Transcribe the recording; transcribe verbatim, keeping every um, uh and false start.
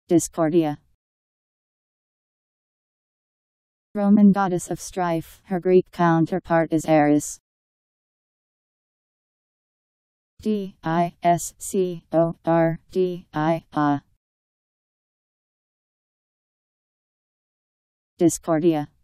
Discordia. Roman goddess of strife, her Greek counterpart is Ares. D I S C O R D I A. Discordia.